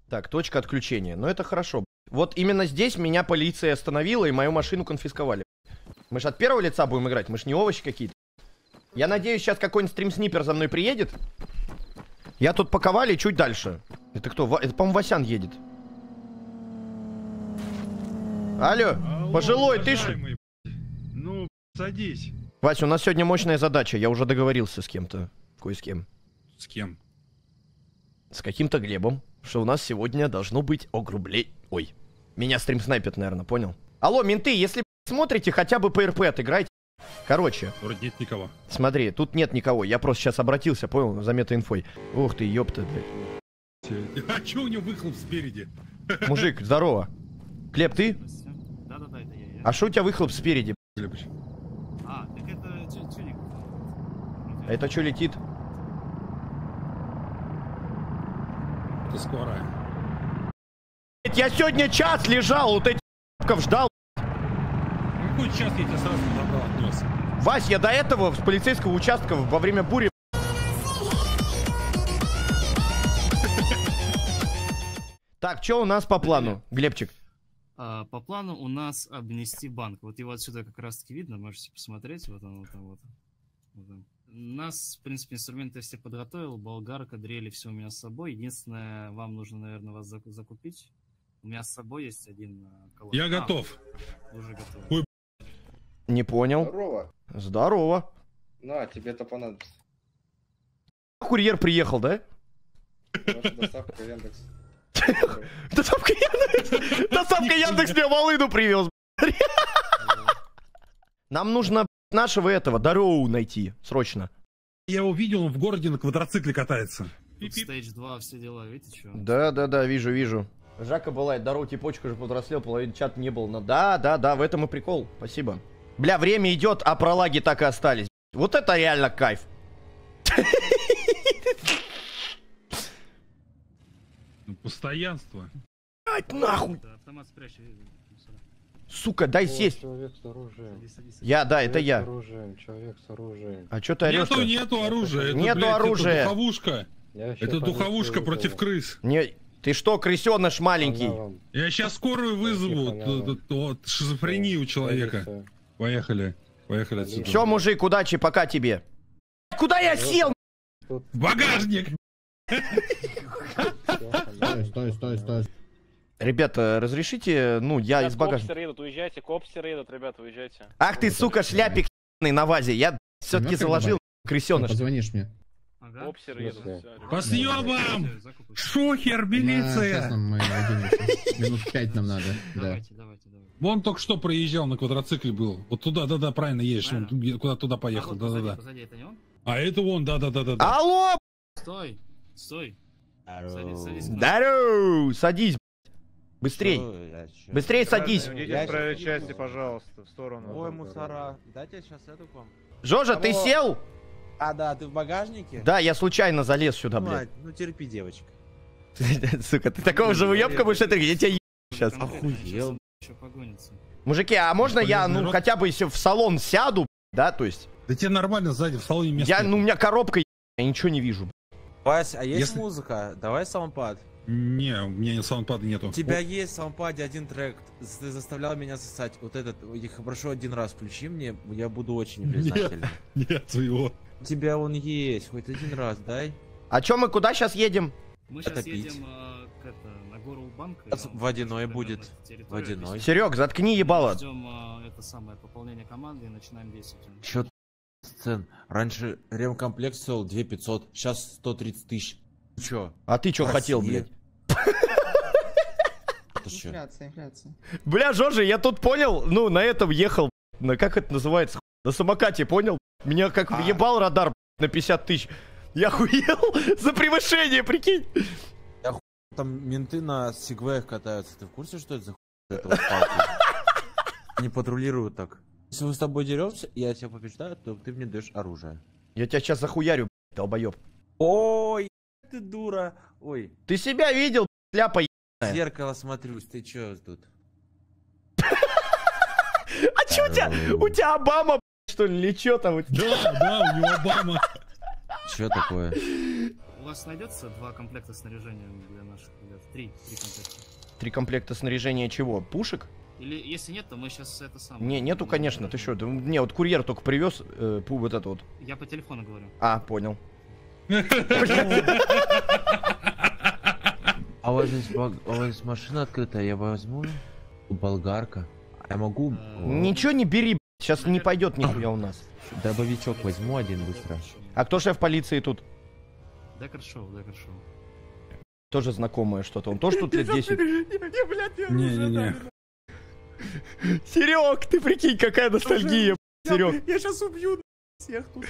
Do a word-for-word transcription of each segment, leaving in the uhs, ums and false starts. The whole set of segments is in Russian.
Так, точка отключения. Ну это хорошо. Вот именно здесь меня полиция остановила и мою машину конфисковали. Мы же от первого лица будем играть, мы же не овощи какие-то. Я надеюсь, сейчас какой-нибудь стрим-снипер за мной приедет. Я тут по Ковале чуть дальше. Это кто? Это, по-моему, Васян едет. Алло, Алло пожилой, ты ж... Ну, садись. Вася, у нас сегодня мощная задача. Я уже договорился с кем-то. Кое с кем. С кем? С каким-то Глебом. Что у нас сегодня должно быть огрублей... Ой. Меня стрим снайпит, наверное, понял? Алло, менты, если смотрите, хотя бы по РП отыграйте. Короче. Вроде нет никого. Смотри, тут нет никого. Я просто сейчас обратился, понял, за мета-инфой. Ух ты, ёпта, блядь. А чё у него выхлоп спереди? Мужик, здорово. Глеб, ты? Да-да-да, это я. А что у тебя выхлоп спереди? Глебыч. А, так это чуник. А это что летит? Это скорая. Я сегодня час лежал, вот этих ждал. Какой час я тебя сразу забрал, отнес? Вась, я до этого с полицейского участка во время бури... Так, что у нас по плану, Глебчик? А, по плану у нас обнести банк. Вот его отсюда как раз-таки видно, можете посмотреть. Вот он, вот он, вот. Вот он. Нас, в принципе, инструменты я все подготовил. Болгарка, дрели, все у меня с собой. Единственное, вам нужно, наверное, вас закупить. У меня с собой есть один колод. Я а, готов. Уже готов. Ой. Не понял. Здорово. Здорово. На, тебе это понадобится. Курьер приехал, да? Ваша доставка Яндекс. Доставка Яндекс! Доставка Яндекс мне волыну привез. Нам нужно нашего этого, Дароу найти, срочно. Я его видел, он в городе на квадроцикле катается. Тут стейдж два, все дела, видите, что? Да, да, да, вижу, вижу. Жака бывает, Дароу типочка уже подрослел, половина чата не был. Но да, да, да, в этом и прикол. Спасибо. Бля, время идет, а пролаги так и остались. Вот это реально кайф. Постоянство. Ать, нахуй. Да, автомат спрячь. Сука, дай сесть. Человек с оружием. Садись, садись, садись. Я, да, это Человек я. с оружием, человек с оружием. А чё ты орёшь? Нету, нету оружия. Это, Нету блядь, оружия. Это духовушка. Я щас Это духовушка понесу против его. крыс. Не, ты что, крысёныш маленький? Она вам. Я сейчас скорую вызову. Тихо, она вам. Вот шизофрению у человека. Полиция. Поехали. Поехали отсюда. Все, мужик, удачи, пока тебе. Куда я сел? Тут В багажник! Стой, стой, стой, стой. Ребята, разрешите, ну, я из багажника. Копстеры едут, уезжайте, копстеры едут, ребята, уезжайте. Ах ты, сука, шляпик на вазе. Я все-таки заложил крысёныш. Позвонишь мне. Ага. Копстеры едут, Смысле? всё, ребята. По съебам! Закупай. Шухер, Сейчас милиция! нам мы оденемся. Минут пять нам надо. Да. Давайте, давайте, давайте. Вон только что проезжал на квадроцикле был. Вот туда, да-да, правильно едешь. Он Правильно. куда туда А поехал, вот позади, да-да-да. позади, это не он? А это он, да-да-да-да. Алло! Стой, стой. Садись, садись. Дарю! Садись, быстрей. Быстрей садись. Идите в правой части, пожалуйста, в сторону. Ой, мусора. Дайте сейчас эту к вам. Жожа, ты Алло. сел? А, да, ты в багажнике? Да, я случайно залез сюда, блядь. Мать, ну терпи, девочка. Сука, ты такого же уебка будешь это, я тебя еб сейчас. Охуел. Еще погонится. Мужики, а можно я, Полезный ну, рот. хотя бы если в салон сяду, да, то есть? Да тебе нормально сзади, в салоне место. Я, ну, у меня коробка, я ничего не вижу. Вась, а есть Если- музыка? Давай саундпад. Не, у меня саундпада нету. У тебя есть в саундпаде один трек. Ты заставлял меня сосать. Вот этот, их прошу один раз включи мне, я буду очень признателен. Нет своего. У тебя он есть, хоть один раз дай. А чё мы куда сейчас едем? Мы сейчас Это пить. едем а, к это, на гору банка. А, водяной будет. Водяной. Серег, заткни ебало. Ждем а, это самое пополнение команды и начинаем действовать. Чё сцен? Раньше ремкомплект стоил две тысячи пятьсот, сейчас сто тридцать тысяч. Чё? А ты чё хотел, Россия. блядь? Это чё? Инфляция, инфляция. Бля, Жоржи, я тут понял, ну, на этом ехал, на, как это называется, на самокате, понял? Меня как А. въебал радар на пятьдесят тысяч. Я охуел за превышение, прикинь. Там менты на сегвеях катаются. Ты в курсе, что это за хуй? Это вот палки? Они патрулируют так. Если мы с тобой деремся, и я тебя побеждаю, то ты мне даешь оружие. Я тебя сейчас захуярю, долбоеб. Ой, ты дура. Ой, Ты себя видел, ляпа в зеркало смотрюсь, ты чё тут? А чё у тебя? У тебя Обама, что ли, или чё там? у тебя? Да, да, у него Обама. Что такое? У вас найдется два комплекта снаряжения для наших ребят? Три, три комплекта. Три комплекта снаряжения чего? Пушек? Или если нет, то мы сейчас это самое. Не, нету, конечно, ты что? Не, вот курьер только привез э, пу, вот это вот. Я по телефону говорю. А, понял. А у вас здесь, баг- у вас здесь машина открытая, я возьму. Болгарка. Я могу. Ничего не бери, сейчас не пойдет нихуя у нас. Дробовичок возьму один быстро. А кто шеф полиции тут? Декер Шоу, Декер Шоу. Тоже знакомое что-то. Он тоже тут лет десять. Не-не-не. Серег, ты прикинь, какая ностальгия, Серег. Я сейчас убью всех тут.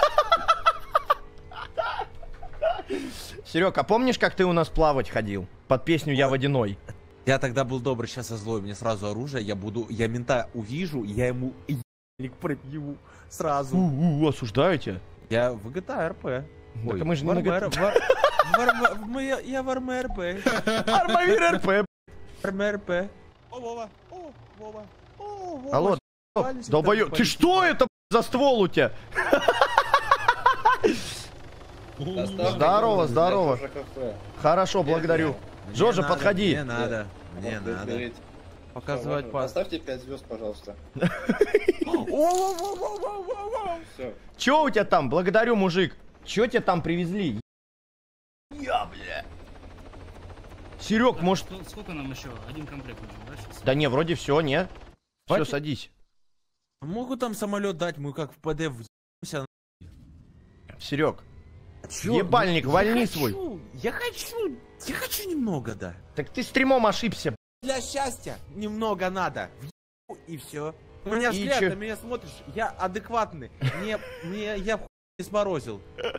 Серег, а помнишь, как ты у нас плавать ходил? Под песню «Я водяной». Я тогда был добрый, сейчас я злой, мне сразу оружие, я буду, я мента увижу, я ему ебальник пробью сразу. У-у, осуждаете? Я в джи ти эй эр пи. Так мы же не в на ар- гэ тэ. в ар- в ар- в- мы- Я в арме эр пи. Армавир РП. Арме эр пи. О, Вова, о, Вова, о, Вова. Алло, Палец долбоёб, там ты что это за ствол у тебя? Здорово, здорово. Хорошо, благодарю. Мне Джорджа, надо, подходи. Мне надо, мне надо. Показывать пас. Поставьте пять звезд, пожалуйста. Все. Чё у тебя там? Благодарю, мужик. Чё тебе там привезли? Я, бля. Серег, Так, может... что- сколько нам еще? Один комплект нужен, да, сейчас? Да не, вроде все, не? Все, Хватит? садись. Могу там самолет дать, мы как в ПД въебемся. Серег, Чё? ебальник, Ну, вольни я свой. хочу, Я хочу, я хочу немного, да. Так ты стримом ошибся. Для счастья немного надо. Въебу и все. У меня И взгляд, чё? на меня смотришь, я адекватный. Мне, мне, я в хуй не сморозил.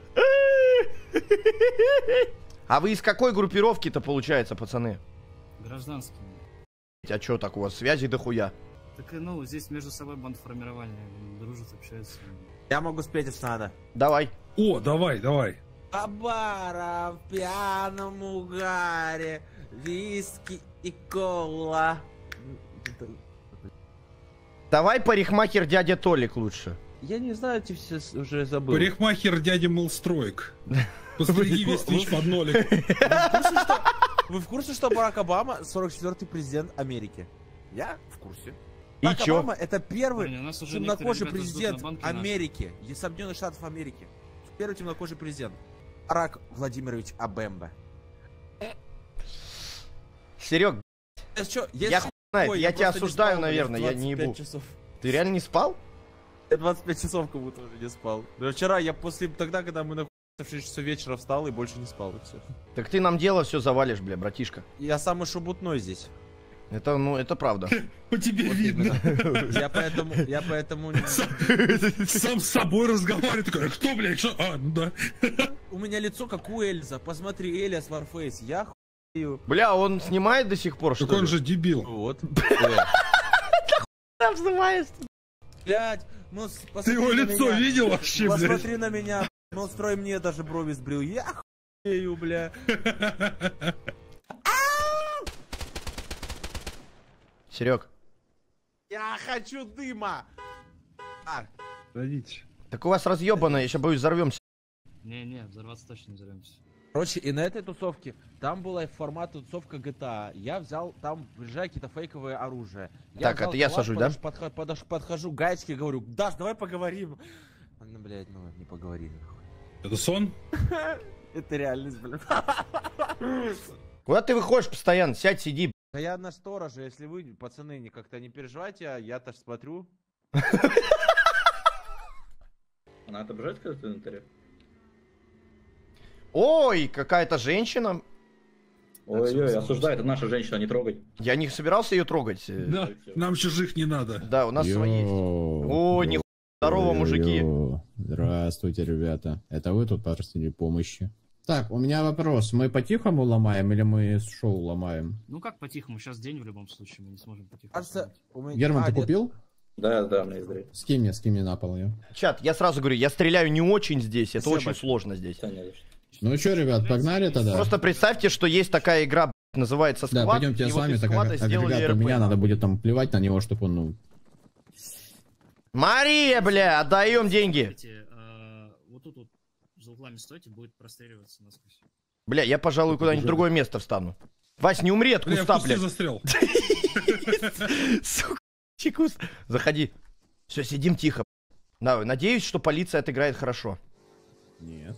А вы из какой группировки-то получается, пацаны? Гражданскими. А чё так у вас связи дохуя? Так и ну, здесь между собой бандформирование дружат, общаются. Я могу спеть, если надо. Давай. О, давай, давай. По барам, в пьяном угаре, виски и кола. Давай парикмахер дядя Толик лучше. Я не знаю, эти все с- уже забыл. Парикмахер дядя Мелстройк. Постриги весь тысяч под нолик. Вы в курсе, что, вы в курсе, что Барак Обама сорок четвёртый президент Америки? Я в курсе. И Барак чё? Обама это первый Парни, у нас уже темнокожий некоторые ребята ждут президент на банке наши. Америки, и Соединенных Штатов Америки. Первый темнокожий президент. Барак Владимирович Обемба. Серег, Э, чё, я если хуй знает, Ой, я тебя просто не осуждаю, спал, блядь, наверное, я не двадцать пять ебу. часов. Ты реально не спал? Я двадцать пять часов как будто уже не спал. Да вчера я после тогда, когда мы на в шесть часов вечера встал и больше не спал, и все. Так ты нам дело все завалишь, бля, братишка. Я самый шубутной здесь. Это, ну, это правда. По тебе видно. Я поэтому, я поэтому... Сам с собой разговаривает. Такой, кто, блядь, что? А, ну да. У меня лицо как у Эльза. Посмотри, Элиас Варфейс. Я хуею. Бля, он снимает до сих пор, что Так он ли? же дебил. Вот. Там снимаешь. Блять, ну с- Ты посмотри его на лицо меня. видел вообще, блядь? Посмотри на меня. Ну, строй мне даже брови сбрил. Я хуею, бля. Серег, Я хочу дыма. А, Садитесь. так у вас разъебано, я сейчас боюсь взорвемся. Не-не, взорваться точно не взорвемся. короче, и на этой тусовке, там была формат тусовка джи ти эй. Я взял там, приезжаю, какие-то фейковые оружия. Так, взял это я калаш, сажусь, да? подож- подхо- подож- подхожу к гаечке, говорю, Даш, давай поговорим. Ну, блядь, ну, не поговорим. нахуй. Это сон? Это реальность, блядь. Куда ты выходишь постоянно? Сядь, сиди. Да я на стороже, если вы, пацаны, не как-то не переживайте, я-то ж смотрю. Она отображает, когда ты на таре? Ой, какая-то женщина. Ой-ой, осуждай, это наша женщина, не трогай. Я не собирался ее трогать. э, Да, нам чужих не надо. Да, у нас свои есть. О, О, нихуя. Здорово, мужики. Здравствуйте, ребята. Это вы тут попросили помощи? Так, у меня вопрос. Мы по-тихому ломаем или мы с шоу ломаем? Ну как по-тихому, сейчас день в любом случае, мы не сможем по-тихому. Кажется, сломать. у меня... Герман, А, ты нет. купил? Да, да, мне издрей. Скинь мне, скинь мне на пол ее. Чат, я сразу говорю, я стреляю не очень здесь, это Спасибо очень большое. сложно здесь. Ну что, ребят, погнали тогда? Просто представьте, что есть такая игра, б***ь, называется Да, Squad, пойдемте и с вот вами, из так Squad как сделали агрегат у эр пэ. меня, надо будет там плевать на него, чтобы он, ну... Мария, бля, отдаем деньги. Кстати, э, вот тут вот за углами стойте, будет простреливаться насквозь. Бля, я, пожалуй, куда-нибудь в другое место встану. Вась, не умри от Бля, я в куста, кусте блядь. застрял. Сука, чекус. Заходи. Все, сидим тихо. Да, надеюсь, что полиция отыграет хорошо. Нет.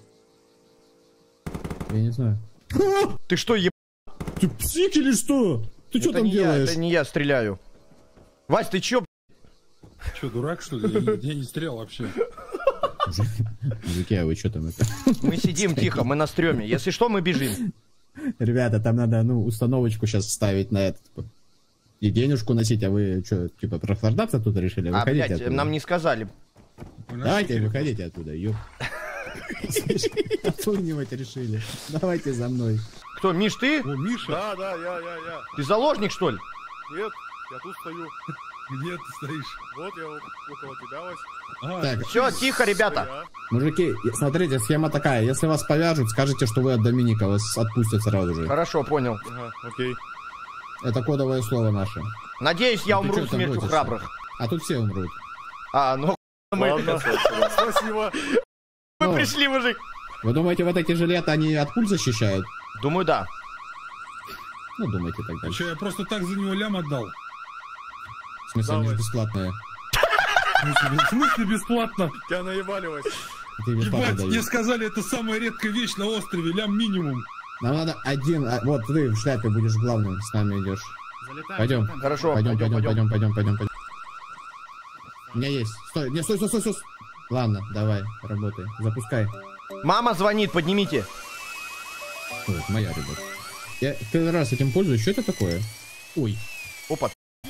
Я не знаю. Ты что, еб... Ты псих или что? Ты что Это там не я, делаешь? это не я стреляю. Вась, ты чё, б***ь? Че, дурак, что ли? Я не- Я не стрелял вообще. Мужики, а вы что там это? Мы сидим тихо, мы на стреме. Если что, мы бежим. Ребята, там надо, ну, установочку сейчас ставить на этот. И денежку носить, а вы что, типа, прохлаждаться тут решили? А, Выходите блядь, оттуда. нам не сказали. Давайте, выходите оттуда, ёп. Отпугнивать решили. Давайте за мной. Кто, Миш, ты? О, Миша, Да, да, я, я, я. Ты заложник, что ли? Нет, я тут стою. где ты стоишь? Вот я около тебя, Вась. А, Так, Все, тихо, ребята. Я. мужики, смотрите, схема такая. Если вас повяжут, скажите, что вы от Доминика, вас отпустят сразу же. Хорошо, понял. Ага, окей. Это кодовое слово наше. Надеюсь, я Ну ты умру чё там смертью ботишься? храбрых. А тут все умрут. А, ну мы, Ладно, спасибо. мы Ну. пришли, мужик. Вы думаете, вот эти жилеты, они от пуль защищают? Думаю, да. Ну, думайте тогда. че, я просто так за него лям отдал? В смысле, они же Давай. бесплатные. В смысле, в смысле бесплатно? Тебя наебали, Вась. Ты бесплатно Ебать, даешь. мне сказали, это самая редкая вещь на острове, лям минимум. Нам надо один... а, вот ты в шляпе будешь главным, с нами идешь. Залетаем. Пойдем. залетаем. Хорошо, Пойдем, пойдем, пойдем, пойдем. пойдем, пойдем, пойдем, пойдем. У меня есть. Стой, не, стой, стой, стой, стой. Ладно, давай, работай. Запускай. Мама звонит, поднимите. Вот, моя, ребят. Я первый раз этим пользуюсь. Что это такое? Ой. Опа.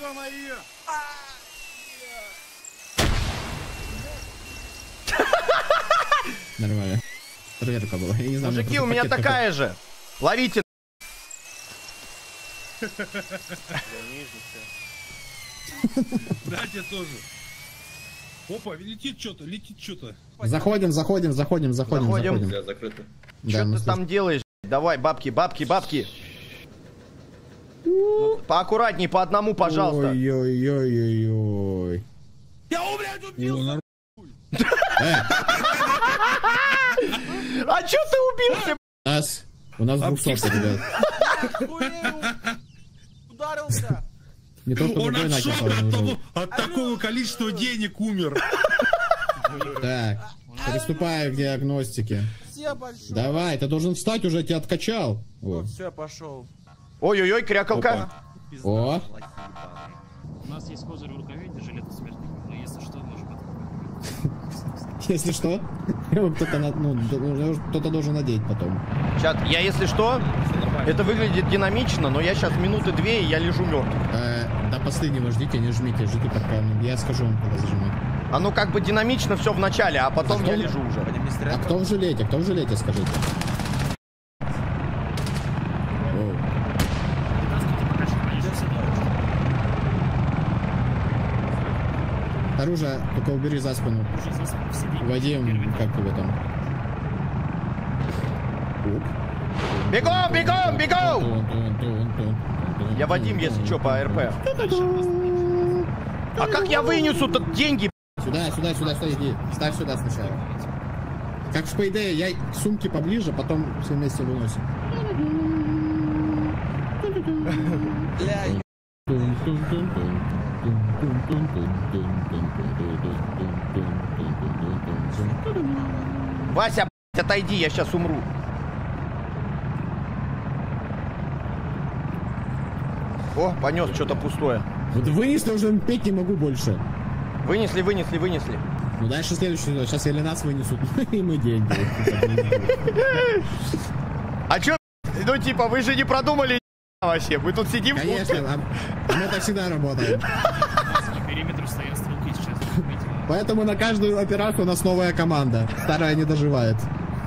Нормально. Проверка была. Я не знаю, Мужики, мне у меня просто пакет такая же. Ловите. Да, тебе тоже. Опа, летит что-то, летит что-то. такой. Заходим, заходим, заходим, заходим, Заходим. заходим. Бля, закрыто. Да, Что мы ты там делаешь? Давай, бабки, бабки, бабки. Ну, поаккуратней, по одному, пожалуйста. Ой-ой-ой-ой-ой. О, нормально. А чё ты убился? У нас, у нас двухсот, ребят. Ударился! Не то, чтобы Он бой от начал, шока, от, уже. того, от такого количества денег умер. Так, приступаю к диагностике. Все большой! Давай, ты должен встать уже, я тебя откачал. О, Все, пошел. Ой-ой-ой, крякалка. о, У нас есть козырь в рукаве, жилет смертника. Но если что, можем это. если что, его кто-то на- ну, д- кто-то должен надеть потом. Сейчас, я если что, это выглядит динамично, но я сейчас минуты две, и я лежу мертв. Э, до последнего ждите, не жмите, ждите пока. Я скажу вам, когда зажимать. А ну как бы динамично все в начале, а потом А я кто- лежу уже. По ним не А стрелять? кто в жилете? Кто в жилете, скажите? Оу. Вытаскивайте пока что, они же все дорожат. Оружие только убери за спину. Уже за спину все деньги. Вадим, Первый как его там? Оп. Бегом, бегом, бегом! Тун-тун-тун-тун-тун. Я Вадим, если что, по РП. А как я вынесу тут деньги? Сюда, сюда, сюда, сюда, иди. Ставь сюда сначала. Как в Payday, я к сумке поближе, потом все вместе выносим. Бля, Вася, блядь, отойди, я сейчас умру. О, понес что-то пустое. Вот вынесли уже, петь не могу больше. Вынесли, вынесли, вынесли. Ну дальше следующий, сейчас или нас вынесут, и мы деньги. А чё, ну типа, вы же не продумали вообще, мы тут сидим в Конечно, будке. а а мы так всегда работаем. По периметру стоят стрелки сейчас. видите. Поэтому на каждую операцию у нас новая команда. Старая не доживает.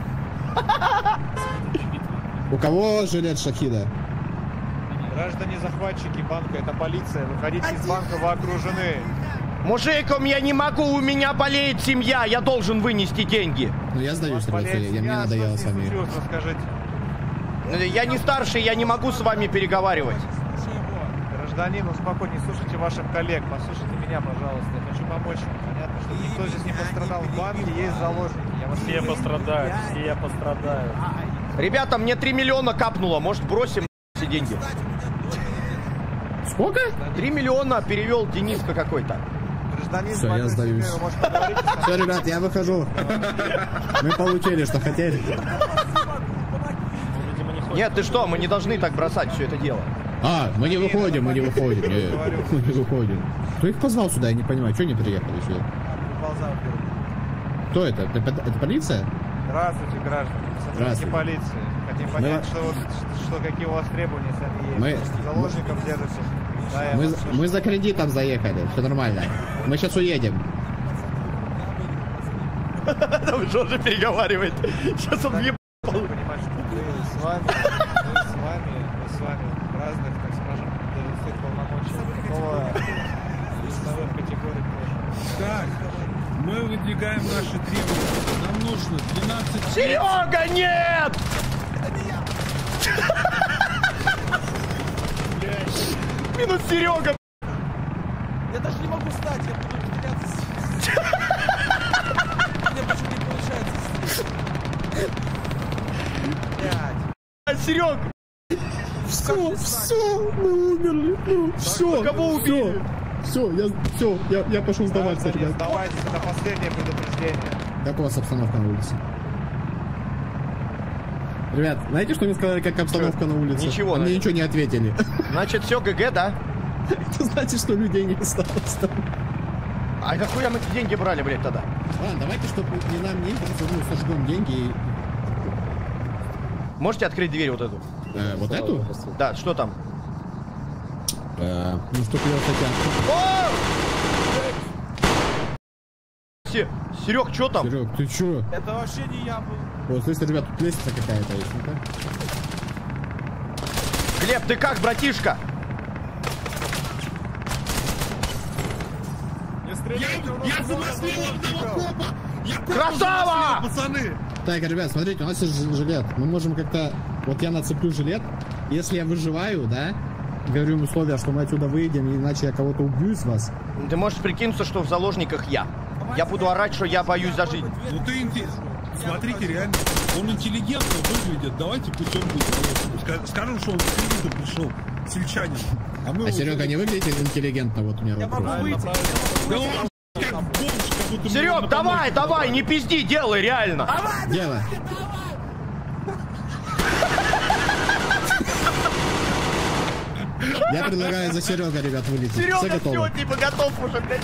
У кого жилет Шахида? Граждане захватчики банка, это полиция. Выходите из банка, вы окружены. Мужиком я не могу, у меня болеет семья, я должен вынести деньги. Ну я сдаюсь, ребята, я, я- мне надоело с вами. Расскажите. Я не старший, я не могу с вами переговаривать. Гражданин, успокойтесь, слушайте ваших коллег, послушайте меня, пожалуйста. Я хочу помочь вам, понятно, Никто здесь не пострадал в банке, есть заложники. Я вас Все пострадают, все пострадают. Ребята, мне три миллиона капнуло, может бросим все деньги? Сколько? три миллиона перевел Дениска какой-то. Гражданин, Все, я сдаюсь. Все, ребят, я выхожу. Мы получили, что хотели. Нет, ты что, мы не должны так бросать все это дело. А, мы не выходим, мы не выходим. Нет, мы не выходим. Кто их позвал сюда, я не понимаю, что они приехали сюда? Кто это? Это, это полиция? Здравствуйте, граждане. Сотрудники полиции. Хотим понять, что, вот, что какие у вас требования сами есть. Мы... Заложников держите. Да, мы, мы за кредитом заехали, все нормально. Мы сейчас уедем. Там Жоржа переговаривает. Сейчас он въебал. Понимаете, что мы с вами, мы с вами, мы с вами в разных, так скажем, должностных полномочиях. Какого весовых категорий тоже. Так, мы выдвигаем наши требования. Нам нужно двенадцать... Серега, нет! Минус Серега. Я даже не могу встать, я буду выдвигаться. У меня почему не получается. Блядь. Серег! Все, все, мы умерли. Ну, все, кого убили? Все, я, все, я, я пошел сдаваться, Граждане, ребят. сдавайтесь, это последнее предупреждение. Как у вас обстановка на улице? Ребят, знаете, что мне сказали, как обстановка на улице? Ничего, Мне наверное. ничего не ответили. Значит, все ГГ, да? Это значит, что людей не осталось там. А нахуя мы эти деньги брали, блядь, тогда? Ладно, давайте, чтобы ни нам, ни им, просто, ну, сожгем деньги и... Можете открыть дверь вот эту? Э, вот эту? Да, что там? Э, ну, чтоб ее хотя... О! Се- Серег, что там? Серег, ты чё? Это вообще не я был. Вот, слушайте, ребят, тут лестница какая-то есть, ну-ка. Глеб, ты как, братишка? Я замаслил одного копа! Я копа Красава! замаслил, пацаны! Так, ребят, смотрите, у нас есть ж- жилет. Мы можем как-то... Вот я нацеплю жилет. Если я выживаю, да, говорю им условия, что мы отсюда выйдем, иначе я кого-то убью из вас. Ты можешь прикинуться, что в заложниках я. Я буду орать, что я боюсь за жизнь. Ну ты инте- смотрите, реально, он интеллигентно выглядит. Давайте пусть он будет. Ска- Скажем, что он с кредитом пришел, сельчанин. А мы А вот- Серега не выглядит интеллигентно, вот у меня Я вопрос. могу выйти. Да он как бомж, как будто мы Серег, на давай, помойке давай, не пизди, делай, реально. Дело. Я предлагаю за Серега, ребят, вылететь. Все Серега, готовы? все, типа готов уже, блядь.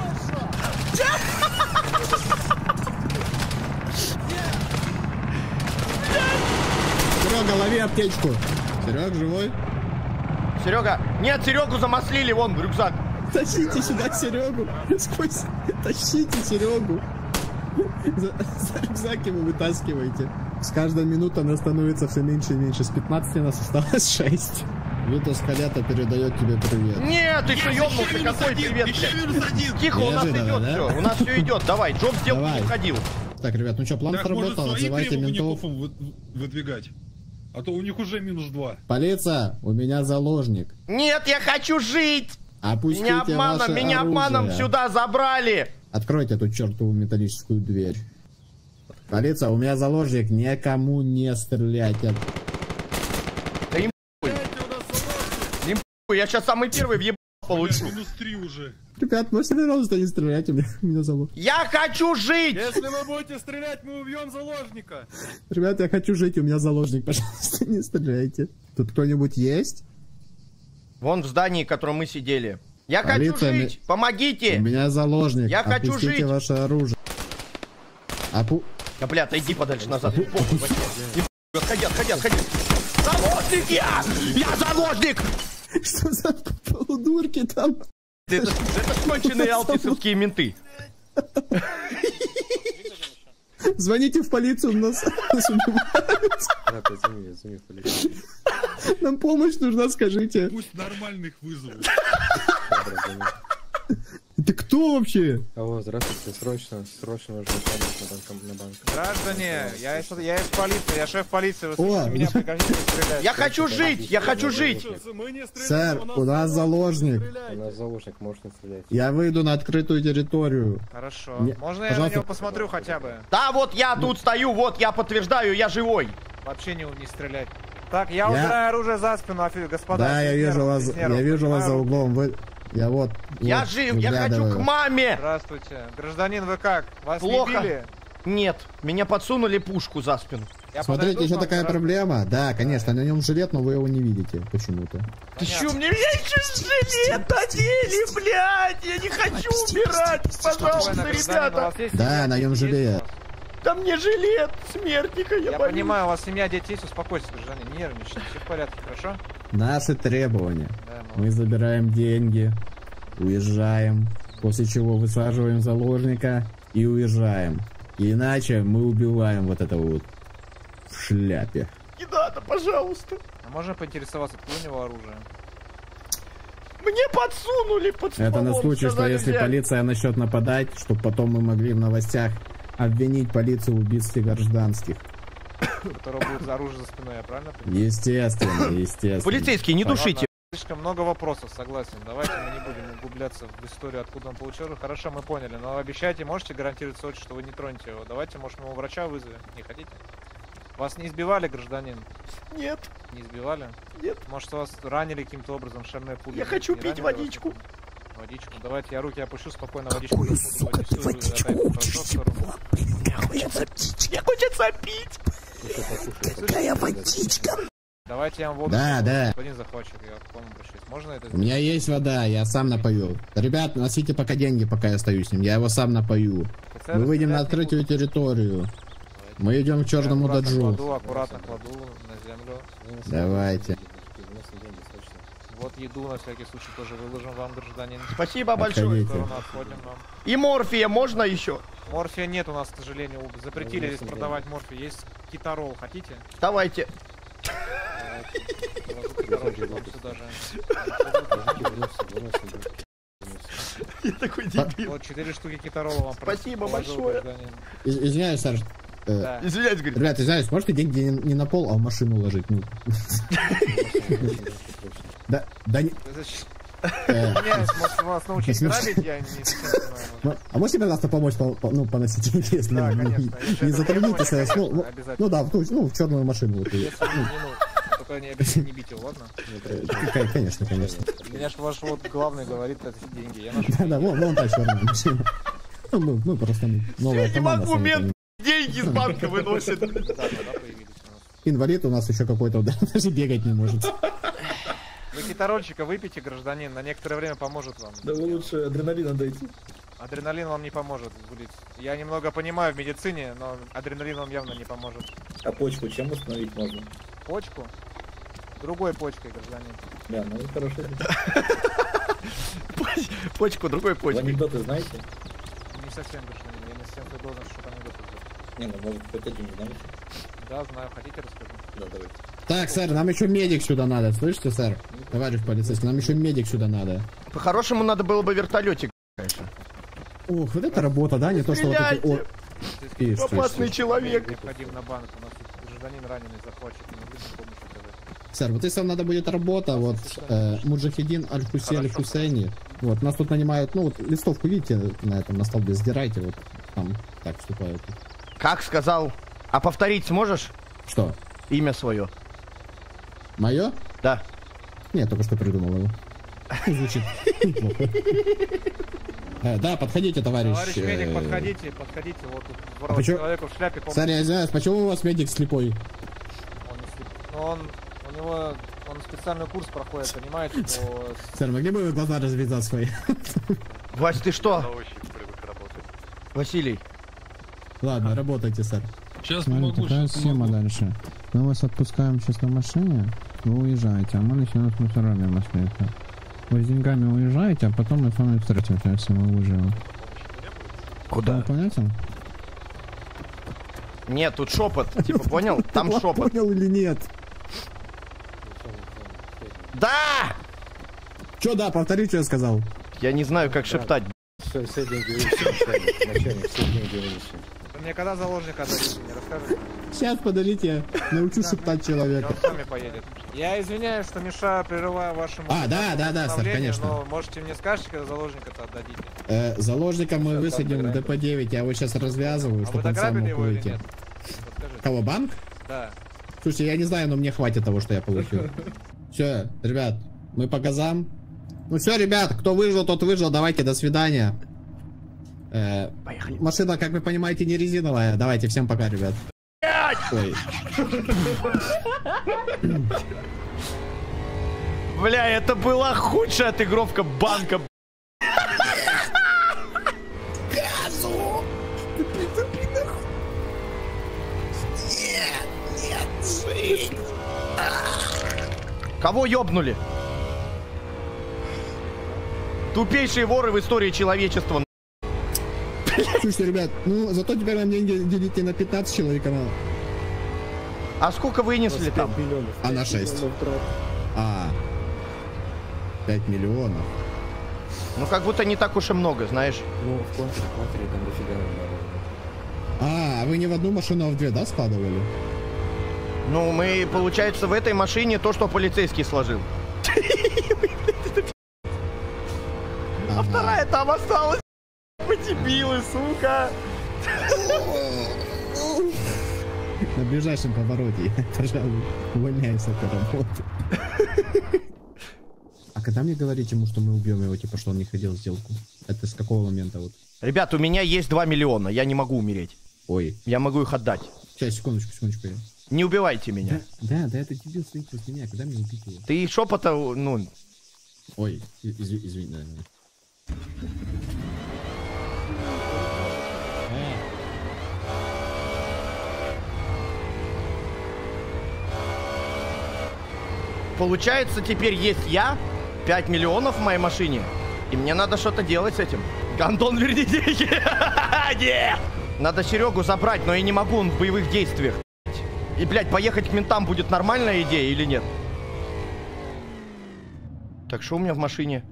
Серега, лови аптечку. Серег, живой? Серега, нет, Серегу замаслили, вон, рюкзак. Тащите сюда Серегу. Сквозь... Тащите Серегу. За, за рюкзак его вытаскивайте. С каждой минутой нас становится все меньше и меньше. С пятнадцати нас осталось шесть. Витас Халята передает тебе привет. Нет, ты что, ёбнулся, минус какой один, привет, еще блядь. минус один. Тихо, у нас Неожиданно, идет да? все, у нас все идет, давай, Джоб сделку Давай. не входил. Так, ребят, ну что, план Так, может, сработал, свои отзывайте требования ментов. кофом вы- выдвигать? А то у них уже минус два. Полиция, у меня заложник. Нет, я хочу жить. Опустите Меня обманом, ваше меня оружие. обманом сюда забрали. Откройте эту чертову металлическую дверь. Полиция, у меня заложник, никому не стрелять. Я- Да им похуй. Им похуй, я сейчас самый первый въебал получу. Минус три уже. Ребят, можете, пожалуйста, не стрелять, у меня, у меня заложник. Я хочу жить. Если вы будете стрелять, мы убьем заложника. Ребят, я хочу жить, у меня заложник, пожалуйста, не стреляйте. Тут кто-нибудь есть? Вон в здании, в котором мы сидели. Я Полиция, хочу жить, У помогите. меня заложник. Я хочу Опустите жить. ваше оружие. Опу... Да, бля, отойди подальше назад. Похуй, блядь. Не похуй, Отходи, отходи, отходи. Заложник я! Я заложник! Что за полудурки там? Это, это конченые алтисовские менты. Звоните в полицию, нас, нас убивают. Нам помощь нужна, скажите. Пусть нормальных вызовут. Ты кто вообще? Алло, здравствуйте, срочно, срочно нужно помощь на банк. На банк. Граждане, я из, я из полиции, я шеф полиции, вы О! слышите меня, прикажите стрелять. Я хочу жить, я хочу жить. Сэр, у нас заложник. У нас заложник, может не стрелять. Я выйду на открытую территорию. Хорошо. Не- Можно я пожалуйста. на него посмотрю хотя бы? Да, вот я тут стою, вот я подтверждаю, я живой. Вообще не, не стрелять. Так, я, Я- убираю оружие за спину, офи- господа. Да, я без вижу нервов, вас, без нервов. я вижу вас за Поднимаю руки. углом. Вы, я вот. Я вот жив, я хочу выглядываю. к маме. Здравствуйте. Гражданин, вы как? Вас Плохо. не били? Нет, меня подсунули пушку за спину. Я Смотрите, подойду еще к вам, такая гражданин. проблема. Да, конечно, на нем жилет, но вы его не видите почему-то. Ты чё, мне еще жилет одели, блядь? Я не хочу убирать, пожалуйста, Спокойно, гражданин, у ребята. вас есть Да, семья, на нем дети есть жилет. у вас? Да мне жилет смертника, я, Я боюсь. понимаю, у вас семья, дети есть, успокойтесь, гражданин, не нервничайте, все в порядке, хорошо? Наши требования. Да, Мы забираем деньги, уезжаем, после чего высаживаем заложника и уезжаем. Иначе мы убиваем вот этого вот в шляпе. Не надо, пожалуйста. А можно поинтересоваться, откуда у него оружие? Мне подсунули под стволом, Это на случай, что сказали, если взять. полиция начнет нападать, чтобы потом мы могли в новостях обвинить полицию в убийстве гражданских. Которого будет за оружие за спиной, я правильно понимаю? Естественно, естественно. Полицейские, не душите. Слишком много вопросов, согласен. Давайте мы не будем углубляться в историю, откуда он получил оружие. Хорошо, мы поняли, но обещайте, можете гарантировать Сочи, что вы не тронете его? Давайте, может, мы его врача вызовем? Не хотите? Вас не избивали, гражданин? Нет, Не избивали? нет. Может, вас ранили каким-то образом шальной пулей? Я хочу Не пить ранили вас? водичку. Водичку. Давайте я руки опущу, спокойно водичку буду поднесу, и вы отойдете хорошо в сторону. Мне хочется пить, мне хочется пить. Какая водичка? Давайте я вам воду... Да, принесу, да. Господин захватчик, я к вам обращаюсь. Можно это У сделать? меня есть вода, я сам напою. Ребят, носите пока деньги, пока я стою с ним. Я его сам напою. Офицеры Мы выйдем на стрелять не открытую будут. территорию. Мы идем к черному Я аккуратно даджу. Кладу, аккуратно кладу на землю. Давайте. Вот еду на всякий случай тоже выложим вам, гражданин. Спасибо большое. В сторону отходим вам. И морфия можно еще? Морфия нет у нас, к сожалению. Запретили здесь продавать морфию. Есть китарол. Хотите? Давайте. Положу китарольчик вам сюда же. Я такой дебил. Вот четыре штуки китарола вам Спасибо положил, большое. гражданин. Из- Извиняюсь, Саш. э, Да. Извиняюсь, говорит. Ребят, извиняюсь, можете деньги не, не на пол, а в машину уложить? Ну. Да, да не... Зачем? э, Меня, может, вас научить грабить, я не совсем понимаю. ну, А можете, пожалуйста, помочь по- по- ну, поносить деньги, если Да, ну, конечно. не, Если не это затрудните требование, себя. Ну, конечно, ну, обязательно. ну да, в, ту- ну, в черную машину. Вот, и- Если не, ну, только не обязательно не бить его, ладно? ну, конечно, конечно. Меня ж ваш вот главный говорит, это деньги. Я ношу. Да, да, вон, вон та черная машина. Ну, мы, мы просто новая Я не команда. могу, сами мент понимаете. деньги из банка выносит. Да, да, да, появились у нас. Инвалид у нас еще какой-то, даже бегать не может. Вы китарольчика выпейте, гражданин, на некоторое время поможет вам. Да вы лучше адреналина дайте. Адреналин вам не поможет, будет. Я немного понимаю в медицине, но адреналин вам явно не поможет. А почку чем установить можно? Почку? Другой почкой, гражданин. Да, ну хорошо. Почку, другой Вы почкой. анекдоты знаете? Не совсем, гражданин, я не совсем свой должен что-то анекдот сделать. Не, ну может хоть один знаете? Да, знаю, хотите расскажу? Да, давайте. Так, сэр, нам еще медик сюда надо, слышите, сэр? Товарищ полицейский, нам еще медик сюда надо. По-хорошему надо было бы вертолетик, конечно. Ух, вот это работа, да? Не то, что вот эти... О, Ишь, ты, Опасный ишь. человек. Необходим на банк, у нас тут гражданин раненый, захватчик, не могли бы помощь оказать. Сэр, вот если вам надо будет работа, вот э, Муджахидин Аль-Хусель Хусейни, вот, нас тут нанимают, ну вот листовку видите на этом, на столбе, сдирайте, вот там так вступают. Как сказал? А повторить сможешь Что, имя свое? мое? Да. Нет, только что придумал его. Звучит неплохо. Э, Да, подходите, товарищ. Товарищ медик, э, подходите, подходите, вот тут А ворот почему- человеку в шляпе, помните, Сэр, я извиняюсь, почему у вас медик слепой? он не слеп. Но он, у него, он специальный курс проходит, понимаете, по... Сэр, могли бы вы глаза развязать свои? Вась, ты что? Василий. Ладно, работайте, сэр. Сейчас Смотри, помогу, такая сейчас схема помогу. дальше. Мы вас отпускаем сейчас на машине, вы уезжаете, а мы начнем с мусорами маслиться. Вы с деньгами уезжаете, а потом мы с вами встретимся, если мы выживем. Куда? Вы поняли? Нет, тут шепот. Типа, понял? Там шепот. Понял или нет? Да! Чё, да, повтори, что я сказал. Я не знаю, как шептать. Все, все деньги вынеси, начальник, начальник, все деньги вынеси. Вы мне когда заложника дадите, не расскажете? Сейчас, подождите, я научу шептать человека. Он с вами поедет. Я извиняюсь, что мешаю, прерываю вашему... А, да, да, да, сэр, конечно. Но можете мне скажете, когда заложника-то отдадите? Э, заложника мы высадим в Д П девять, я его сейчас развязываю, А чтобы вы он сам дограбили мог его или выйти. нет? Подскажите. Кого, банк? Да. Слушайте, я не знаю, но мне хватит того, что я получил. Все, ребят, мы по газам. Ну все, ребят, кто выжил, тот выжил, давайте, до свидания. Э, Поехали. Машина, как вы понимаете, не резиновая. Давайте, всем пока, ребят. Ой. Бля, это была худшая отыгровка банка. Газу! Нет, нет, жизнь. Кого ёбнули? Тупейшие воры в истории человечества. Слушайте, ребят, ну зато теперь нам деньги делите на пятнадцать человек канала. А сколько вынесли там? Миллионов. А на шесть. А. пять миллионов. Ну как будто не так уж и много, знаешь. Ну, в контуре, в контуре там дофига надо. А, вы не в одну машину, а в две, да, складывали? Ну, мы, получается, в этой машине то, что полицейский сложил. А вторая там осталась. Вы дебилы, сука. На ближайшем повороте, пожалуй, увольняйся от работы. А когда мне говорить ему, что мы убьем его, типа, что он не ходил в сделку? Это с какого момента вот? Ребят, у меня есть два миллиона, я не могу умереть. Ой. Я могу их отдать. Сейчас, секундочку, секундочку. Не убивайте меня. Да, да, да, это дебил стоит после меня, когда мне убить его? Ты шепота, ну... Ой, изв- извини, да. Получается, теперь есть я, пять миллионов в моей машине, и мне надо что-то делать с этим. Гандон, верни деньги. Нет! Надо Серегу забрать, но я не могу, он в боевых действиях. И, блядь, поехать к ментам будет нормальная идея или нет? Так, что у меня в машине?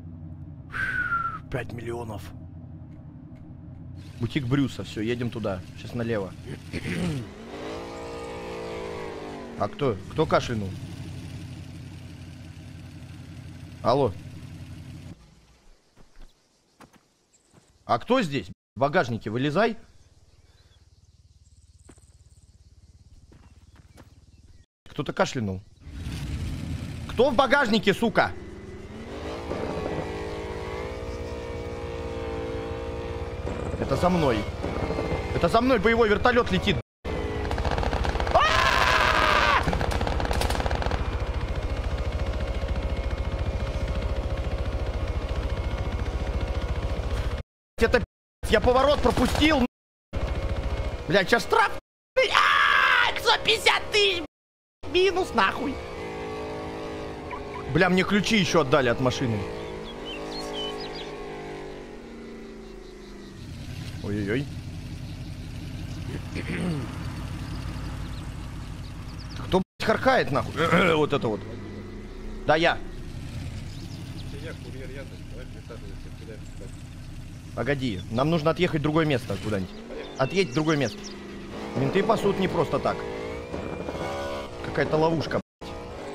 пять миллионов. Бутик Брюса, все, едем туда. Сейчас налево. А кто? Кто кашлянул? Алло. А кто здесь? В багажнике вылезай. Кто-то кашлянул. Кто в багажнике, сука? Это за мной. Это за мной боевой вертолет летит. Это я поворот пропустил. Блядь, сейчас штраф. сто пятьдесят тысяч. Минус нахуй. Бля, мне ключи еще отдали от машины. Ой-ой-ой. Кто, блядь, харкает нахуй? Вот это вот. Да, я. Погоди, нам нужно отъехать в другое место куда-нибудь. Отъедь в другое место. Менты пасут не просто так. Какая-то ловушка, блядь.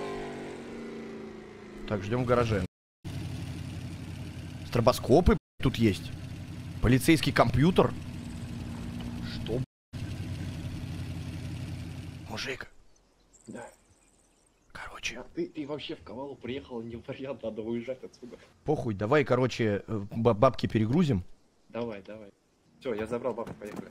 Так, ждем в гараже. Стробоскопы, блядь, тут есть. Полицейский компьютер. Что, блядь? Мужик. Да. Короче. А ты, ты вообще в Кавалу приехал, не вариант, надо уезжать отсюда. Похуй, давай, короче, бабки перегрузим. Давай, давай. Все, я забрал бабку, поехали.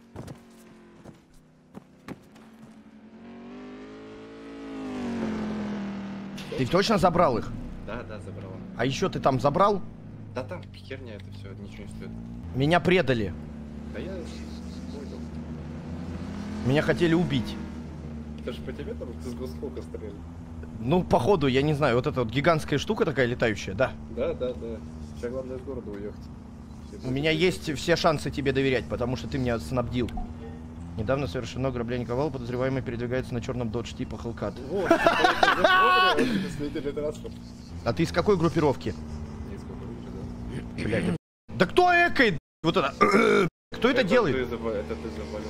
Ты точно забрал их? Да, да, забрал. А еще ты там забрал? Да там херня это все, ничего не стоит. Меня предали. Да я понял. Меня хотели убить. Это же по тебе там с госкока стреляли. Ну, походу, я не знаю, вот эта вот гигантская штука такая летающая, да. Да, да, да. Сейчас главное из города уехать. У меня есть все шансы тебе доверять, потому что ты меня снабдил. Недавно совершено ограбление Кавала, подозреваемый передвигается на черном додж типа Hellcat. Вот, А ты из какой группировки? Не из группировки, да. Блядь, Да кто экает? Вот это. Кто это, это делает? Ты заболел, это ты заболел.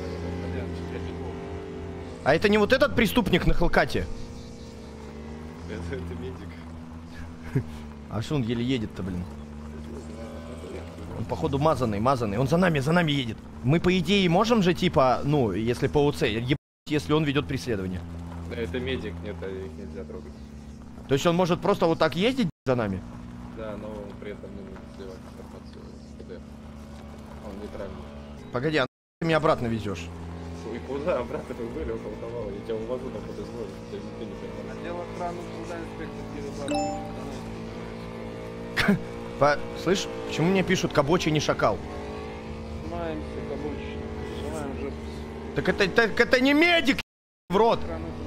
А это не вот этот преступник на Хелкате? Это, это медик. А что он еле едет-то, блин? Он, походу, мазанный, мазанный. Он за нами, за нами едет. Мы, по идее, можем же, типа, ну, если по УЦ, ебать, если он ведет преследование. Это медик, нет, их нельзя трогать. То есть он может просто вот так ездить за нами? Да, но при этом не сливать информацию в ПДФ. Он нейтральный. Погоди, а ты меня обратно везешь? И куда обратно вы были, около того, я тебя увожу на подозволь, ты не понимаешь. Отдел охраны труда, инспектор Кирилл. По... Слышь, почему мне пишут Кабочи не шакал? Снимаемся, Кабочи. Желаем же. Так это, так это не медик, в рот!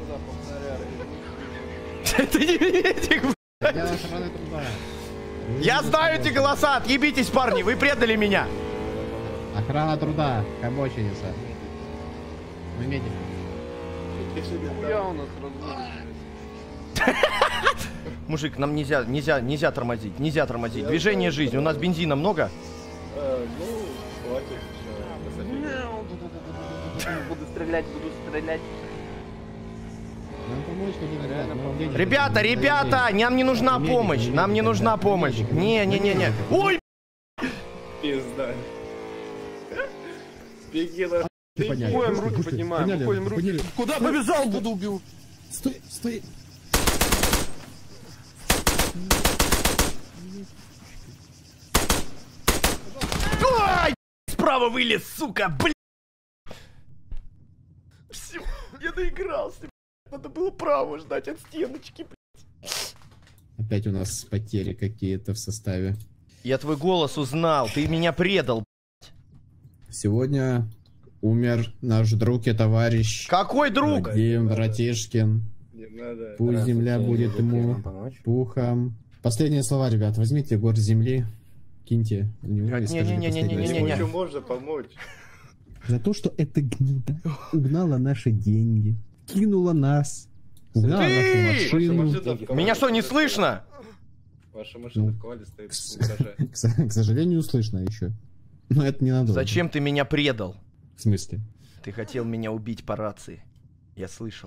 Это не медик, блядь! Я знаю эти голоса, отъебитесь, парни, вы предали меня! Охрана труда, Кабочиница. Мы медик. Я у нас разводит. Мужик, нам нельзя, нельзя, нельзя тормозить, нельзя тормозить. Движение жизни, у нас бензина много? Ну, хватит. Буду стрелять, буду стрелять. Ребята, ребята, нам не нужна помощь, нам не нужна помощь. Не, не, не, не. Ой! Пизда. Беги на... Уходим, руки поднимаем, уходим, руки. Куда побежал, буду убил. Стой, стой. Ай! Справа вылез, сука, блин! Все, я доигрался. Надо было право ждать от стеночки, блядь. Опять у нас потери какие-то в составе. Я твой голос узнал, ты меня предал, блядь. Сегодня умер наш друг и товарищ. Какой друг? Вадим Братишкин. Надо. Пусть земля будет ему пухом. Последние слова, ребят, возьмите горсть земли, киньте в него и скажите последние слова. Ему можно помочь. За то, что эта гнида угнала наши деньги, кинула нас, угнала нашу машину. Меня что, не слышно? Ваша машина в ковале стоит в гараже. К сожалению, слышно еще. Но это не надо. Зачем ты меня предал? В смысле? Ты хотел меня убить по рации. Я слышал.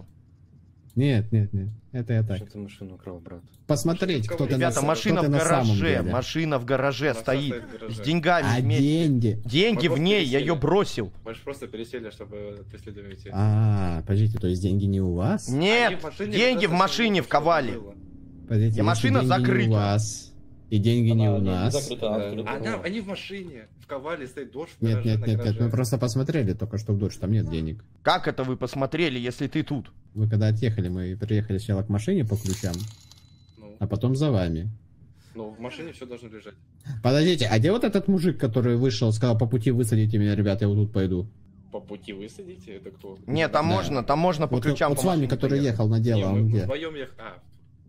Нет, нет, нет. Это я так. Что ты машину украл, брат? Посмотреть, кто ты на Ребята, машина в гараже. Машина в гараже стоит. С деньгами А вместе. деньги? Деньги в ней, я ее бросил. Мы же просто пересели, чтобы преследовать. А, подождите, то есть деньги не у вас? Нет, деньги в машине в ковале. Подождите, машина закрыта. У вас, и деньги не у нас. Она, они в машине, в ковале стоит дождь. Нет, нет, нет, нет, мы просто посмотрели только что в дождь, там нет денег. Как это вы посмотрели, если ты тут? Вы когда отъехали, мы приехали сначала к машине по ключам, ну, а потом за вами. Ну, в машине все должно лежать. Подождите, а где вот этот мужик, который вышел, сказал, по пути высадите меня, ребята, я вот тут пойду? По пути высадите? Это кто? Нет, там да. можно, там можно по вот, ключам. Вот с вами, который поехать. ехал на дело, Не, он мы где? вдвоем ехали. А,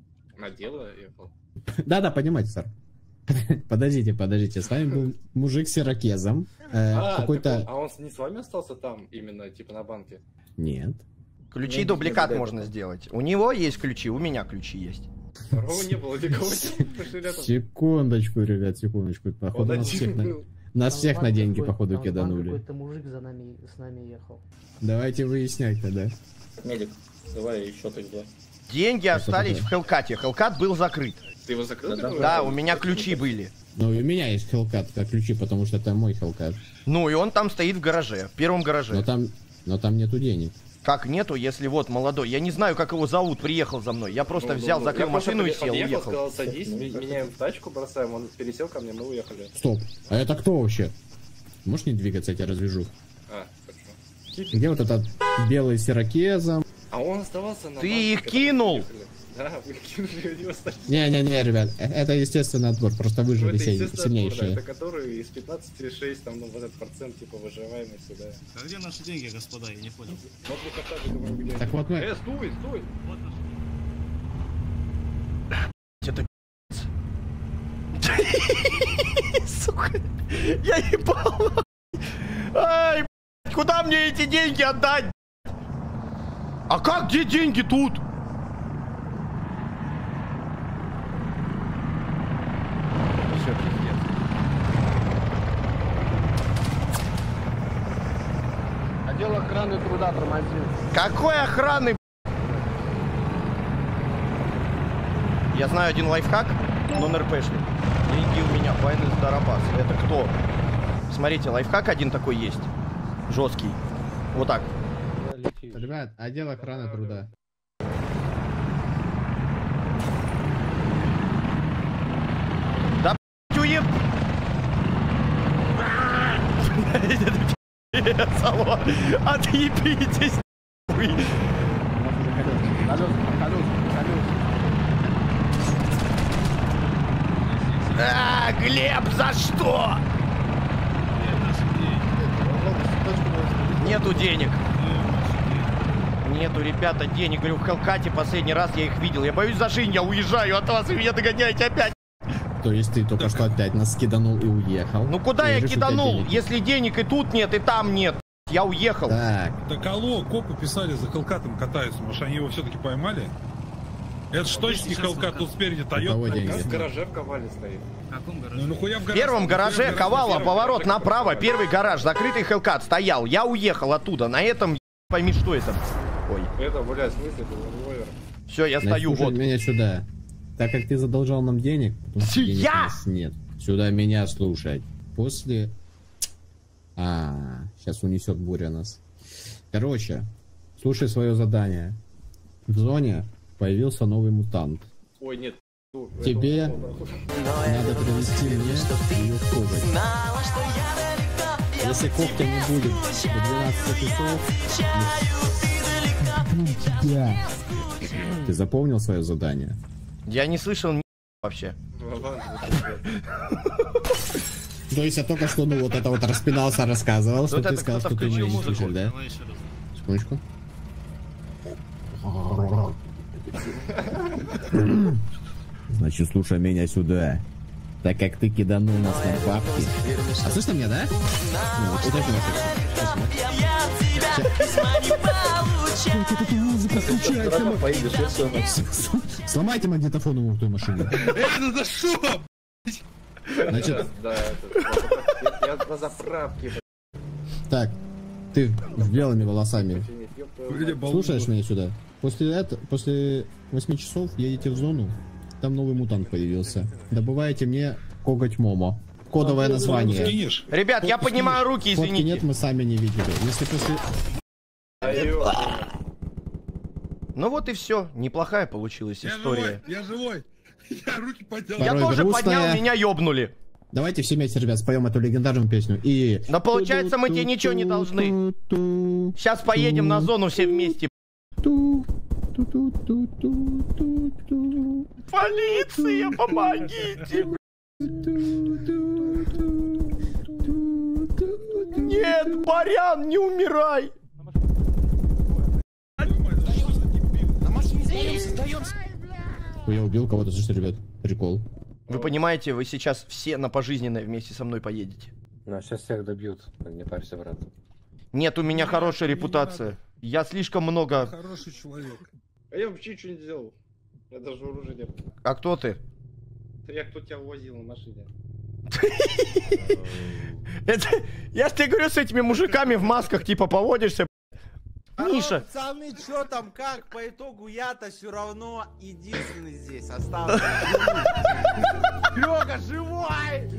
на дело ехал. Да-да, понимаете, сэр. Подождите, подождите, с вами был мужик с ирокезом. Э, а, какой-то... а он не с вами остался там, именно, типа, на банке? Нет. Ключи ну, дубликат можно сделать. У него есть ключи, у меня ключи есть. Второго не было, никого не Секундочку, ребят, секундочку. Походу нас всех, на... нас всех на деньги, походу, киданули. Какой-то мужик за нами, с нами ехал. Давайте выяснять тогда. Медик, давай еще тогда. Деньги остались в Хелкате. Хелкат был закрыт. Ты его закрыл? Да, да, у меня ключи были. Ну, и у меня есть Хелкат, как ключи, потому что это мой Хелкат. Ну, и он там стоит в гараже, в первом гараже. Но там, но там нету денег. Как нету, если вот молодой? Я не знаю, как его зовут, приехал за мной. Я просто ну, взял, ну, закрыл машину и сел, уехал. уехал. Сказал, садись, меняем тачку, бросаем, он пересел ко мне, мы уехали. Стоп, а это кто вообще? Можешь не двигаться, я тебя развяжу. А, хорошо. Где вот этот белый с ирокезом? А он оставался на Ты банке, их кинул! Да, вы кинули его. Не-не-не, ребят, это естественный отбор, просто выжили ну, сильнейшие. Отбор, да, это который из пятнадцати шесть, там, ну, вот этот процент, типа, выживаемости, да. А где наши деньги, господа, я не понял. Вот мы хотя бы говорим, где... Так вот мы... Э, стой, стой! Вот это... Сука, я ебал. Ай, куда мне эти деньги отдать? А как, где деньги тут? Все, пиздец. охраны труда тормозил. Какой охраны? Я знаю один лайфхак, но на РПшник. Деньги у меня, Вайнес Дарабас. Это кто? Смотрите, лайфхак один такой есть. Жесткий. Вот так. Ребят, отдел охраны труда. Да уеб... Отъебитесь. А, Глеб, за что? Нету денег. Нету, ребята, денег. Говорю, в Хелкате последний раз я их видел. Я боюсь за жизнь, я уезжаю от вас, вы меня догоняете опять. То есть ты только что опять нас киданул и уехал? Ну куда я киданул, если денег и тут нет, и там нет? Я уехал. Так. Так алло, копы писали, за Хелкатом катаются. Может, они его все-таки поймали? Это ж точно не Хелкат, тут спереди Тойота. В гараже в Ковале стоит. В каком гараже? Ну, нахуя в В гараже? первом гараже Ковала, поворот направо, первый гараж, закрытый Хелкат стоял. Я уехал оттуда, на этом пойми, что это. Ой. Это, блядь, в смысле, это револьвер. Все, я Значит, стою, вот. меня сюда. Так как ты задолжал нам денег, потому что денег Я? у нас нет. Сюда меня слушать. После... А, сейчас унесет буря нас. Короче, слушай свое задание. В зоне появился новый мутант. Ой, нет. Тебе надо привести мне ее коготь. Если когтя не будет до двенадцати часов... Да. Ты запомнил свое задание? Я не слышал ни вообще. То есть я только что, ну, вот это вот распинался, рассказывал, что ты сказал, что ты меня не слышал, да? Секундочку. Значит, слушай меня сюда. Так как ты киданул нас на бабки. А слышно меня, да? Ну, вот это вот. Сломайте магнитофон ему в той машине. Это за что? Значит... Да, я на заправке. Так, ты с белыми волосами. Слушаешь меня сюда? После этого, после восьми часов едете в зону. Там новый мутант появился. Добываете мне коготь Момо. Кодовое название. Ребят, я поднимаю руки, Фотки извините. нет, мы сами не видели. Если после... Ну вот и все. Неплохая получилась Я история. живой, я живой. Я руки поднял. Я тоже поднял, меня ёбнули. Давайте все вместе, ребят, споем эту легендарную песню. И... Но получается, мы тебе ничего не должны. Сейчас поедем на зону все вместе. Полиция, помогите! Нет, Барян, не умирай! Я убил кого-то, слушайте, ребят, прикол. Вы понимаете, вы сейчас все на пожизненное вместе со мной поедете. Ну, сейчас всех добьют, не парься, брат. Нет, у меня хорошая репутация. Я слишком много... Хороший человек. А я вообще ничего не сделал. Я даже оружия нет. А кто ты? Я кто тебя увозил на машине. Это... Я ж тебе говорю, с этими мужиками в масках типа поводишься. Миша. Пацаны, что там, как? По итогу я-то все равно единственный здесь остался. Лёга, живой!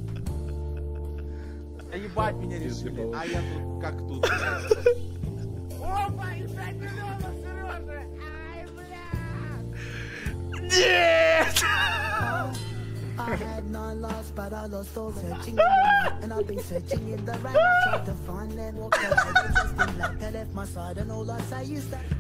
Ебать меня решили, а я тут как тут. Опа, ебать, миллионов, Сережа! Ай, бля! Нет! I had none lost, but I lost all searching in the night. And I've been searching in the rain. I tried to find them, walked out, I just been like I left my side, and all I say is that.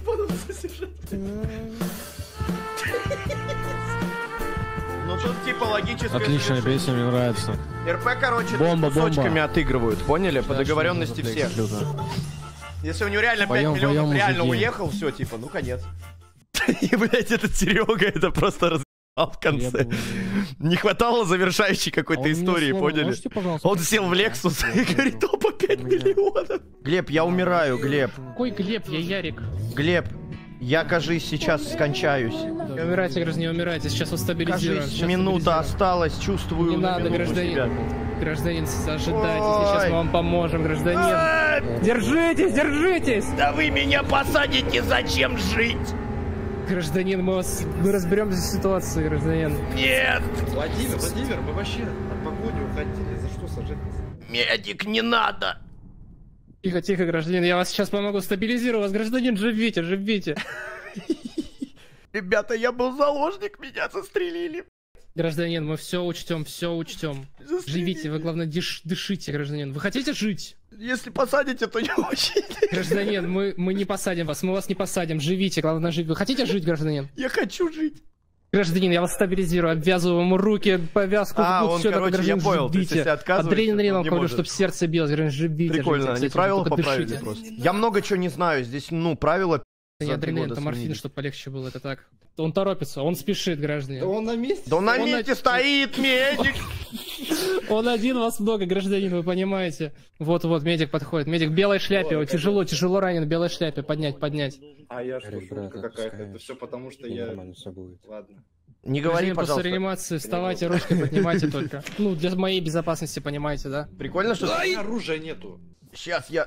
Ну тут типа логическое. Отличная завершение. песня, мне нравится. РП, короче, Бомба, кусочками бомба. отыгрывают, поняли? По договоренности всех. Если у него реально пять Поем, миллионов поем, реально мужики. уехал, все, типа, ну конец. И, блядь, этот Серега, это просто разъебал в конце. Не хватало завершающей какой-то истории, поняли? Он сел в Лексус и говорит, опа, пять миллионов. Глеб, я умираю, Глеб. Какой Глеб? Я Ярик. Глеб, я, кажись, сейчас скончаюсь. Не умирайте, граждане, не умирайте. Сейчас вас стабилизируем. Кажись, Сейчас минута стабилизируем. осталась, чувствую. Не на надо, минуту гражданин. себя. Гражданин, ожидайте. Ой. Сейчас мы вам поможем, гражданин. А, Нет. Держитесь, держитесь! Да вы меня посадите, зачем жить? Гражданин, мы, вас, мы разберемся с ситуацией, гражданин. Нет! Владимир, Владимир, мы вообще от погоди уходили. За что сажать нас? Медик, не надо! Тихо, тихо, гражданин, я вас сейчас помогу стабилизировать вас. Гражданин, живите, живите. Ребята, я был заложник, меня застрелили. Гражданин, мы все учтем, все учтем. Застрелили. Живите, вы, главное, дыш, дышите, гражданин. Вы хотите жить? Если посадите, то не очень. Гражданин, мы, мы не посадим вас, мы вас не посадим. Живите, главное, жить. Вы хотите жить, гражданин? Я хочу жить. Гражданин, я вас стабилизирую, обвязываю вам руки, повязку, а, в губ, он, все, короче, гражданин, я понял, живите. ты если отказываешься, Адреналин вам говорю, может. чтобы сердце билось, гражданин, живите. Прикольно, живите, они кстати, правила только поправили дышите. просто. Я много чего не знаю, здесь, ну, правила... Не адреналин, это морфин, чтобы полегче было, это так. Он торопится, он спешит, граждане. Да он на месте. Да он на Он месте на- стоит, медик! Он один, вас много, гражданин, вы понимаете. Вот-вот, медик подходит. Медик в белой шляпе, его тяжело, тяжело ранен в белой шляпе. Поднять, поднять. А я что, шутка какая-то. Это все потому, что я... Ладно. Не говори, Гражданин, после пожалуйста. реанимации вставайте, ручкой поднимайте только. Ну, для моей безопасности, понимаете, да? Прикольно, что... У меня оружия нету. Сейчас я...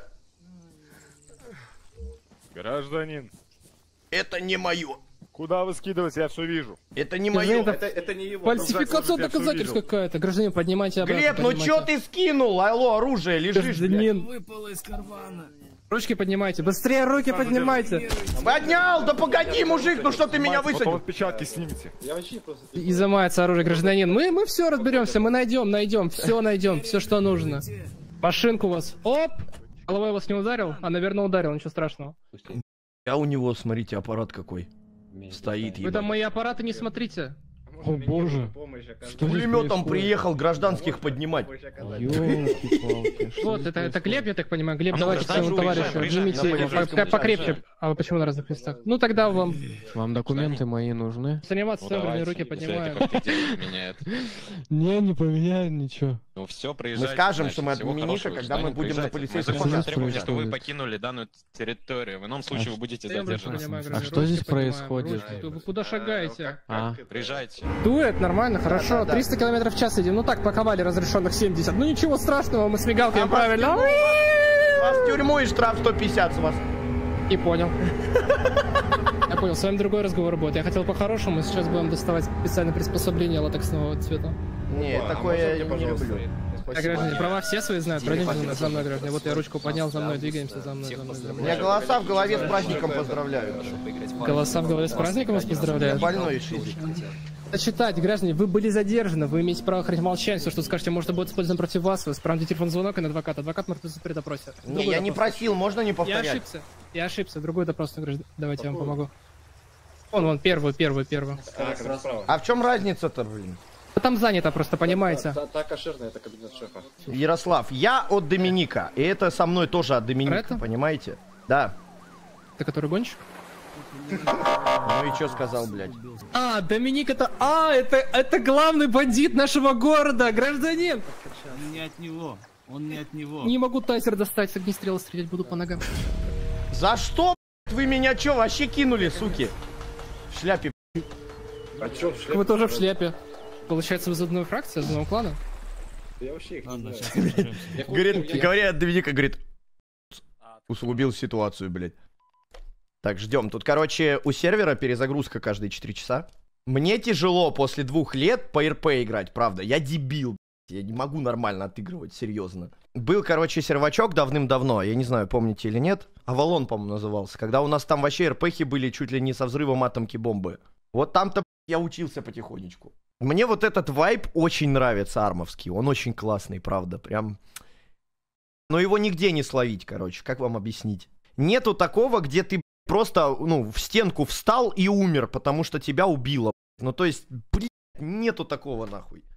Гражданин, Это не мое. куда вы скидываете? Я все вижу. Это не Гражданин, мое. это- Это, это не его. Фальсификация я всё доказательств видел. какая-то. Гражданин, поднимайте обратно. Глеб, ну поднимайте. чё ты скинул? Алло, оружие, лежишь, блядь. Гражданин, Выпало из кармана. ручки поднимайте. Быстрее руки поднимайте. Поднял, да погоди, мужик, ну что ты меня Потом высадил? отпечатки снимите. Я вообще просто... Изымается оружие, гражданин. Мы, мы все разберемся, мы найдем, найдем, все найдем, все, что нужно. Машинку у вас. Оп! Головой вас не ударил? А, наверное, ударил, ничего страшного. А у него, смотрите, аппарат какой. Стоит, Вы ебать. там мои аппараты не смотрите. О, боже. С пулеметом приехал гражданских поднимать. Вот, это, это Глеб, я так понимаю. Глеб, А ну, давайте гражданин, своему уезжаем, товарищу, уезжаем, обнимите на его, полицейском по- покрепче. уезжаем. А вы почему на разных местах? Ну тогда вам Вам документы мои нужны? заниматься Ну, собранные давайте, руки если поднимаю. это как-то дело меняет. Не, не поменяю ничего. Ну все, Мы приезжайте. скажем, значит, что мы всего от Миника, хорошего, когда мы гражданин, будем на приезжайте. полицейском Мы заходим участке. требования, что вы Происходит. покинули данную территорию. В ином случае вы будете Я руки задержаны. поднимаю, А гражданин, что здесь ручки поднимаю, происходит? ручки. Вы куда шагаете? А, Приезжайте. Дует, нормально, хорошо. да, да. триста километров в час идем. Ну так, поковали разрешенных семьдесят. Ну ничего страшного, мы с мигалками А правильно. Вас в тюрьму и штраф сто пятьдесят с вас. Не понял. Я понял, с вами другой разговор будет. Я хотел по-хорошему, сейчас будем доставать специальное приспособление латексного цвета. Не, Опа, а такое можно я мне, не пожалуйста, люблю. Так, граждане, права все свои знают. Пройдемте за мной, за мной, граждане. Вот я ручку поднял, за мной, двигаемся, за мной, за мной. За У мной. меня голоса в голове с праздником поздравляют. Голоса в голове с праздником вас Я поздравляю. больной шизик. Читать, граждане, вы были задержаны, вы имеете право хранить молчание, все, что скажете, может будет использовано против вас, вы справите телефон звонок и на адвоката. Адвокат может при допросе. Не, я не просил, можно не Я повторять? ошибся, я ошибся, другой допрос, граждан. Давайте я вам помогу. Вон, вон, первый, первый, первый. А, как раз справа. А в чем разница-то, блин? Да там занято просто, понимаете? Та, та кошерная, это кабинет шефа. Ярослав, я от Доминика, и это со мной тоже от Доминика, Это? понимаете? Да. Ты который гонщик? Ну и что сказал, блядь? А, Доминик это... А, это, это главный бандит нашего города, гражданин! Он не от него. Он не от него. Не могу тайзер достать, с огнестрела стрелять буду по ногам. За что, блядь, вы меня чё, вообще кинули, суки? В шляпе. А чё, в шляпе? Вы тоже в шляпе. Получается, вы из одной фракции, из одного клана? Я вообще их не Ладно, знаю. сейчас разберемся. Я Говорит, хуй- я- говоря от Доминика, говорит, усугубил ситуацию, блядь. Так, ждем. Тут, короче, у сервера перезагрузка каждые четыре часа. Мне тяжело после двух лет по эр пэ играть, правда. Я дебил, блядь. Я не могу нормально отыгрывать, серьезно. Был, короче, сервачок давным-давно, я не знаю, помните или нет. Авалон, по-моему, назывался. Когда у нас там вообще эр пэ-хи были чуть ли не со взрывом атомки бомбы. Вот там-то я учился потихонечку. Мне вот этот вайб очень нравится, армовский. Он очень классный, правда, прям... Но его нигде не словить, короче, как вам объяснить? Нету такого, где ты просто, ну, в стенку встал и умер, потому что тебя убило. Ну, то есть, блин, нету такого, нахуй.